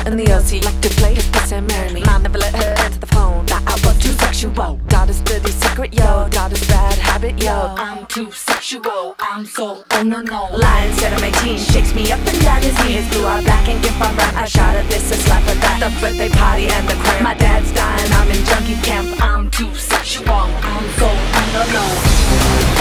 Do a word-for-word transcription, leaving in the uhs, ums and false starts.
in the O C, like to play his kiss and marry me. Mom never let her answer the phone, that I was too sexual. Daughter's dirty secret, yo, daughter's bad habit, yo. I'm too sexual, I'm so, oh no no. Lying said I'm eighteen, shakes me up and down his knees. Blue eye black and gift on brown, I shot at this, a slap at that. The birthday party and the crib, my dad's dying, I'm in junkie camp. I'm too sexual, I'm so, oh no no.